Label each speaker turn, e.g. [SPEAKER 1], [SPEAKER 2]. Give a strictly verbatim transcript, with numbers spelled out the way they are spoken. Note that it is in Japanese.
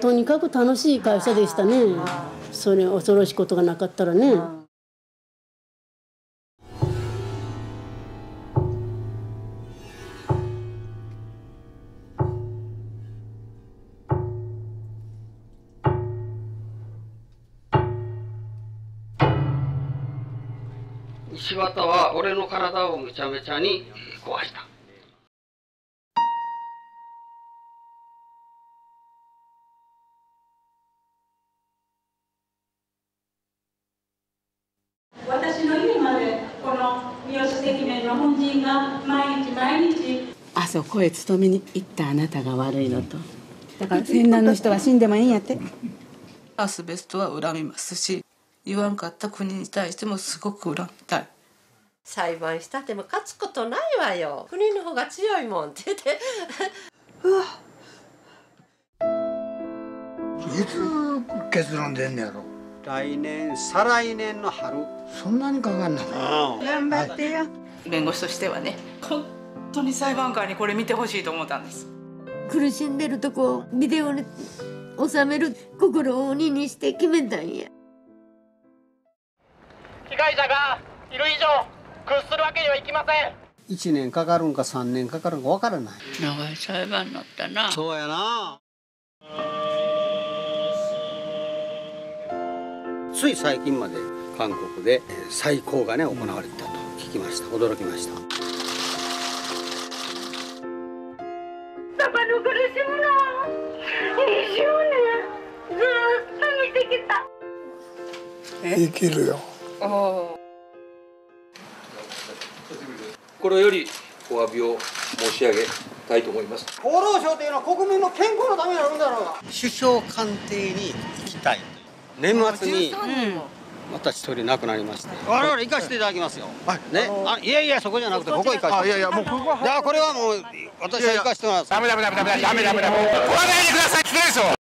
[SPEAKER 1] とにかく楽しい会社でしたね。それ恐ろしいことがなかったらね。
[SPEAKER 2] 石渡は俺の体をめちゃめちゃに壊した。
[SPEAKER 3] 私の家までこの三好赤面の本陣が毎日毎日
[SPEAKER 4] あそこへ勤めに行ったあなたが悪いのと、だから戦乱の人は死んでもいいんやって。
[SPEAKER 5] アスベストは恨みますし、言わんかった国に対してもすごく恨みたい。
[SPEAKER 6] 裁判したっても勝つことないわよ。国の方が強いもんって言って
[SPEAKER 7] いつ結論出んねやろ。
[SPEAKER 8] 来年再来年の春。
[SPEAKER 7] そんなにかかんの。
[SPEAKER 6] 頑張ってよ。
[SPEAKER 5] 弁護士としてはね、本当に裁判官にこれ見てほしいと思ったんです。
[SPEAKER 9] 苦しんでるとこをビデオに収める心を鬼にして決めたんや。
[SPEAKER 10] 被害者がいる以上屈するわけにはいきません。
[SPEAKER 8] いちねんかかるんかさんねんかかるんかわからない。
[SPEAKER 11] 長い裁判になったな。
[SPEAKER 8] そうやな。つい最近まで韓国で再考がね行われてたと聞きました。驚きました。
[SPEAKER 3] パパの苦しむのにじゅうねんずっと見てきた。
[SPEAKER 7] 生きるよ。
[SPEAKER 12] 心よりお詫びを申し上げたいと思います。
[SPEAKER 8] 厚労省というのは国民の健康のためにあるんだろうが。首相官邸に行きたい。年末にまた一人亡くなりまして、我々行かせていただきますよ。ね、あ、いやいやそこじゃなくてここ行かせて。あ、いやいやもうここは。じゃあこれはもう私は行かせてもらいます。
[SPEAKER 10] ダメダメダメダメダメダメダメ。来ないでください。来てるでしょ。